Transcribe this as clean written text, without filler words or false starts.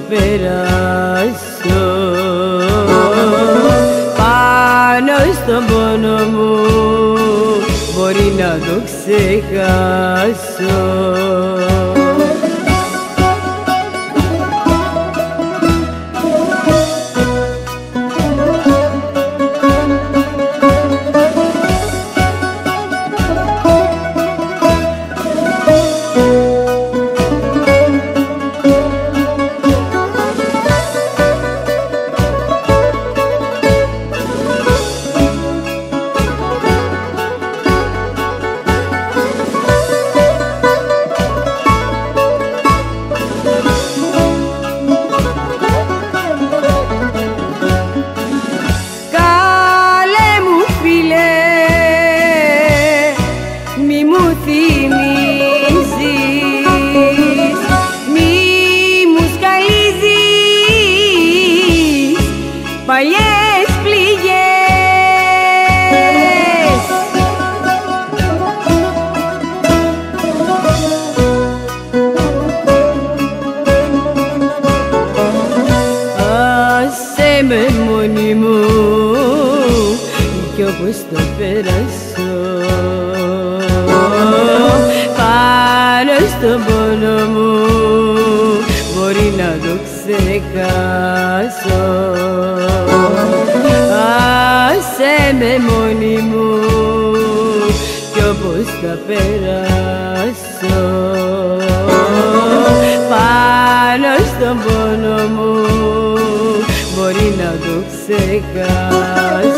περάσω πάνω στον πόνο μου, μπορεί να το ξεχάσω. Παλιές πληγές. Άσε με μόνη μου κι όπως το πέρασω πάνω στον πόνο μου, μπορεί να το ξεχάσω. Άσε με μόνη μου κι όπως θα περάσω πάνω στον πόνο μου, μπορεί να το ξεχάσω.